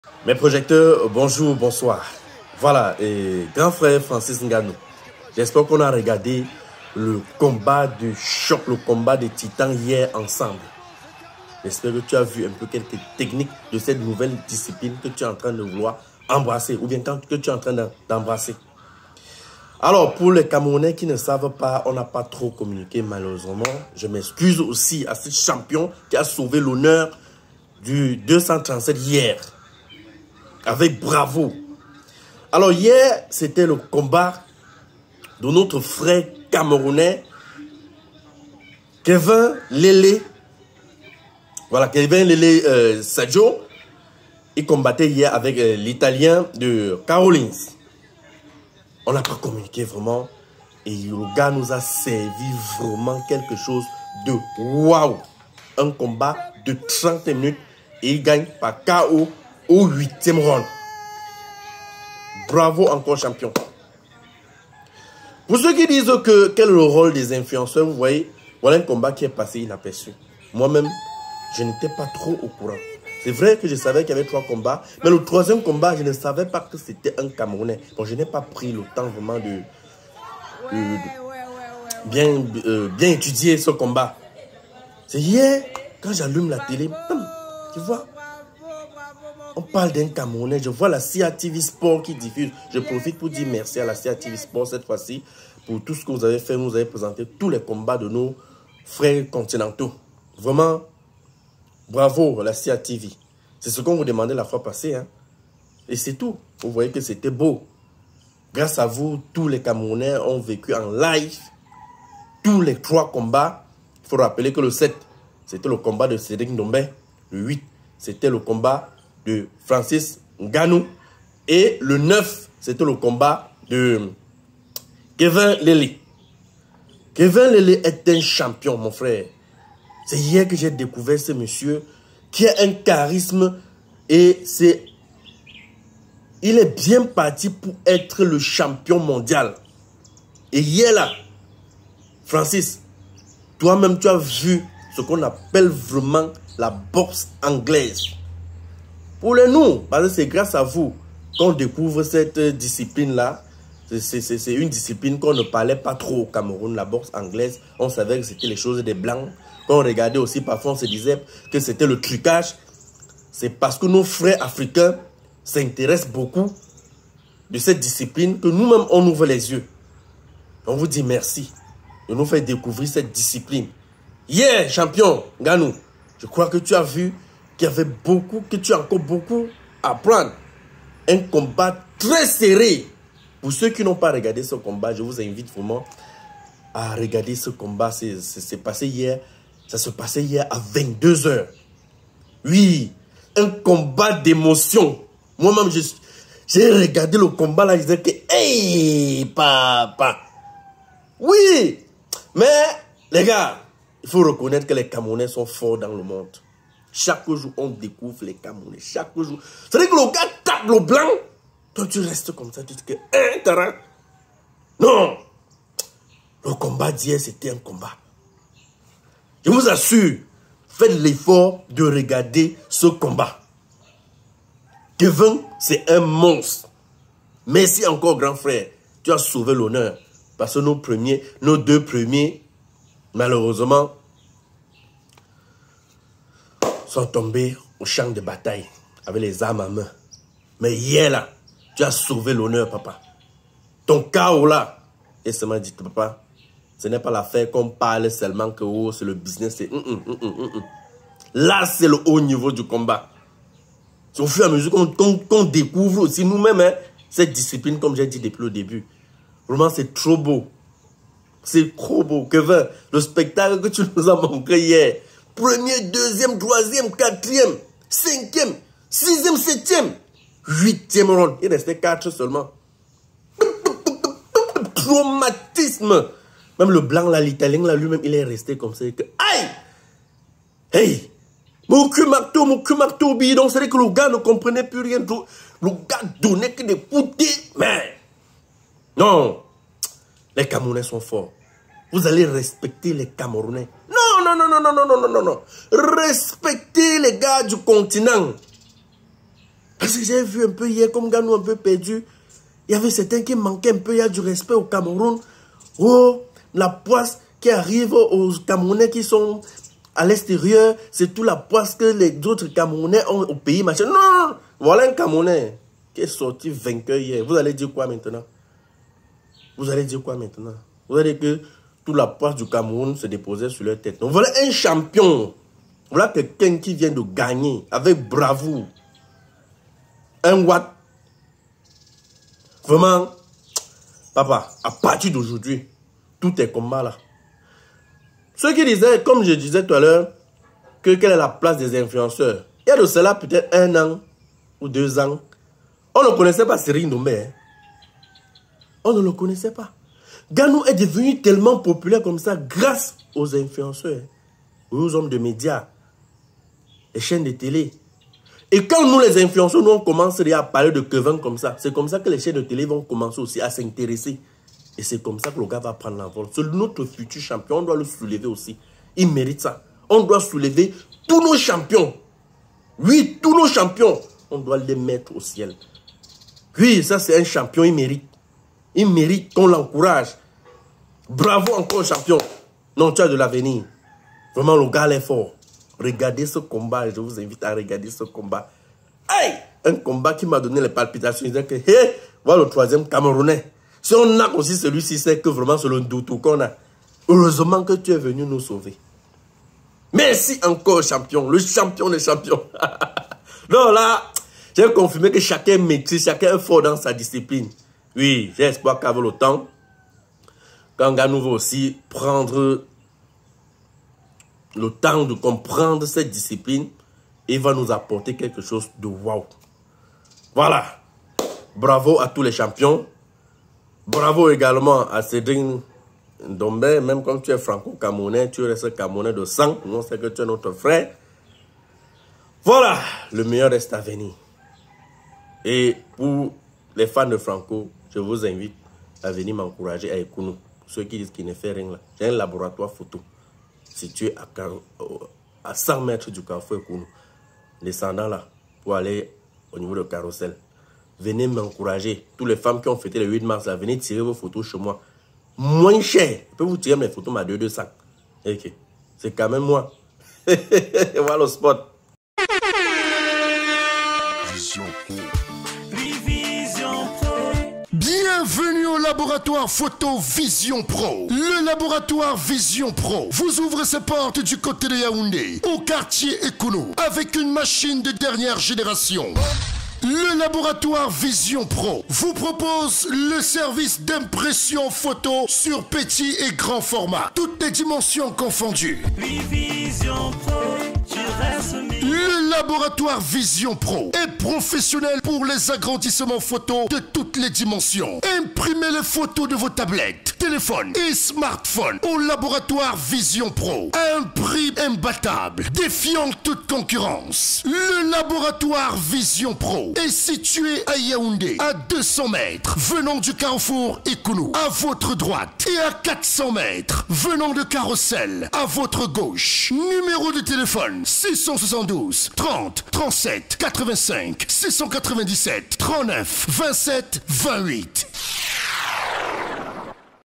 Mes projecteurs, bonjour, bonsoir. Voilà, et grand frère Francis Ngannou. J'espère qu'on a regardé le combat de choc, le combat des titans hier ensemble. J'espère que tu as vu un peu quelques techniques de cette nouvelle discipline que tu es en train de vouloir embrasser ou bien que tu es en train d'embrasser. Alors, pour les Camerounais qui ne savent pas, on n'a pas trop communiqué malheureusement. Je m'excuse aussi à ce champion qui a sauvé l'honneur du 237 hier. Avec bravo. Alors hier, c'était le combat de notre frère camerounais Kevin Lele. Voilà, Kevin Lele Sadio. Il combattait hier avec l'Italien de Carolines. On n'a pas communiqué vraiment. Et le gars nous a servi vraiment quelque chose de waouh. Un combat de 30 minutes. Et il gagne par KO au 8e round. Bravo encore champion. Pour ceux qui disent que quel est le rôle des influenceurs, vous voyez, voilà un combat qui est passé inaperçu. Moi-même, je n'étais pas trop au courant. C'est vrai que je savais qu'il y avait 3 combats, mais le 3e combat, je ne savais pas que c'était un Camerounais. Bon, je n'ai pas pris le temps vraiment de bien étudier ce combat. C'est hier, quand j'allume la télé, tu vois, on parle d'un Camerounais, je vois la CIA TV Sport qui diffuse. Je profite pour dire merci à la CIA TV Sport cette fois-ci pour tout ce que vous avez fait. Vous avez présenté tous les combats de nos frères continentaux. Vraiment, bravo la CIA TV. C'est ce qu'on vous demandait la fois passée. Hein. Et c'est tout. Vous voyez que c'était beau. Grâce à vous, tous les Camerounais ont vécu en live tous les 3 combats. Il faut rappeler que le 7, c'était le combat de Cédric Ndombé. Le 8, c'était le combat de Francis Ngannou. Et le 9, c'était le combat de Kevin Lele. Kevin Lele est un champion, mon frère. C'est hier que j'ai découvert ce monsieur qui a un charisme et il est bien parti pour être le champion mondial. Et hier là, Francis, toi-même tu as vu ce qu'on appelle vraiment la boxe anglaise. Pour les nous, parce que c'est grâce à vous qu'on découvre cette discipline-là. C'est une discipline qu'on ne parlait pas trop au Cameroun, la boxe anglaise. On savait que c'était les choses des Blancs. Quand on regardait aussi, parfois on se disait que c'était le trucage. C'est parce que nos frères africains s'intéressent beaucoup de cette discipline que nous-mêmes, on ouvre les yeux. On vous dit merci de nous faire découvrir cette discipline. Yeah, champion Ngannou, je crois que tu as vu qu'il y avait beaucoup, que tu as encore beaucoup à apprendre. Un combat très serré. Pour ceux qui n'ont pas regardé ce combat, je vous invite vraiment à regarder ce combat. C'est passé hier. Ça se passait hier à 22 h. Oui, un combat d'émotion. Moi-même, j'ai regardé le combat là, je disais que, hey, papa. Oui, mais les gars, il faut reconnaître que les Camerounais sont forts dans le monde. Chaque jour, on découvre les Camerounais. Chaque jour. C'est-à-dire que le gars tape le blanc. Toi, tu restes comme ça. Tu dis que, terrain. Non. Le combat d'hier, c'était un combat. Je vous assure, faites l'effort de regarder ce combat. Kevin, c'est un monstre. Merci encore, grand frère. Tu as sauvé l'honneur. Parce que nos 2 premiers, malheureusement, sont tombés au champ de bataille avec les armes à main. Mais hier là, tu as sauvé l'honneur, papa. Ton chaos là, et ça m'a dit, papa, ce n'est pas l'affaire qu'on parle seulement que oh, c'est le business. Là, c'est le haut niveau du combat. C'est au fur et à mesure qu'on découvre aussi nous-mêmes hein, cette discipline, comme j'ai dit depuis le début. Vraiment, c'est trop beau. C'est trop beau. Kevin, le spectacle que tu nous as montré hier. 1er, 2e, 3e, 4e, 5e, 6e, 7e, 8e round. Il restait 4 seulement. Traumatisme. Même le blanc, là, l'italien, là, lui-même, il est resté comme ça. Aïe! Hey! Mon cul marteau, bidon. C'est-à-dire que le gars ne comprenait plus rien. Le gars donnait que des poutées. Mais, non. Les Camerounais sont forts. Vous allez respecter les Camerounais. Non. Respectez les gars du continent. Parce que j'ai vu un peu hier, comme Ganou un peu perdu, il y avait certains qui manquaient un peu, il y a du respect au Cameroun. Oh, la poisse qui arrive aux Camerounais qui sont à l'extérieur, c'est tout la poisse que les autres Camerounais ont au pays, machin. Non, voilà un Camerounais qui est sorti vainqueur hier. Vous allez dire quoi maintenant? Vous allez dire quoi maintenant? Vous allez dire que toute la poisse du Cameroun se déposait sur leur tête. Donc voilà un champion. Voilà quelqu'un qui vient de gagner avec bravoure. Un watt. Vraiment, papa, à partir d'aujourd'hui, tout est combat là. Ceux qui disaient, comme je disais tout à l'heure, que quelle est la place des influenceurs. Il y a de cela peut-être 1 an ou 2 ans. On ne connaissait pas Cyril Ndombé. Hein? On ne le connaissait pas. Ganou est devenu tellement populaire comme ça grâce aux influenceurs, aux hommes de médias, les chaînes de télé. Et quand nous, les influenceurs, nous, on commence à parler de Kevin comme ça, c'est comme ça que les chaînes de télé vont commencer aussi à s'intéresser. Et c'est comme ça que le gars va prendre l'envol. C'est notre futur champion, on doit le soulever aussi. Il mérite ça. On doit soulever tous nos champions. Oui, tous nos champions. On doit les mettre au ciel. Oui, ça c'est un champion, il mérite. Il mérite qu'on l'encourage. Bravo encore champion. Non, tu as de l'avenir. Vraiment, le gars est fort. Regardez ce combat, je vous invite à regarder ce combat. Hey! Un combat qui m'a donné les palpitations. Il disait que, hé, voilà le 3e Camerounais. Si on a aussi celui-ci, c'est que vraiment c'est le doute qu'on a. Heureusement que tu es venu nous sauver. Merci encore, champion. Le champion des champions. Non, là, j'ai confirmé que chacun maîtrise, chacun est fort dans sa discipline. Oui, j'ai espoir qu'avec le temps, quand Ganou va aussi prendre le temps de comprendre cette discipline, il va nous apporter quelque chose de waouh. Voilà. Bravo à tous les champions. Bravo également à Cédric Ndombé. Même comme tu es franco-camerounais, tu restes camerounais de sang. On sait que tu es notre frère. Voilà. Le meilleur reste à venir. Et pour les fans de Franco, je vous invite à venir m'encourager à Ekounou. Ceux qui disent qu'il ne fait rien là. J'ai un laboratoire photo situé à 100 mètres du carrefour Ekounou. Descendant là, pour aller au niveau de Carrousel. Venez m'encourager. Toutes les femmes qui ont fêté le 8 mars, là, venez tirer vos photos chez moi. Moins cher. Je peux vous tirer mes photos, ma 200. Ok. C'est quand même moi. Voilà le spot. Vision Pro. Bienvenue au laboratoire photo Vision Pro. Le laboratoire Vision Pro vous ouvre ses portes du côté de Yaoundé, au quartier Ekounou, avec une machine de dernière génération. Le laboratoire Vision Pro vous propose le service d'impression photo sur petit et grand format, toutes les dimensions confondues. Vision Pro, tu restes le laboratoire Vision Pro est professionnel pour les agrandissements photos de toutes les dimensions. Imprimez les photos de vos tablettes, téléphones et smartphones au laboratoire Vision Pro à un prix imbattable, défiant toute concurrence. Le laboratoire Vision Pro est situé à Yaoundé, à 200 mètres, venant du carrefour Ekounou, à votre droite, et à 400 mètres, venant de Carrousel, à votre gauche. Numéro de téléphone 672 30 37 85 697 39 27 28.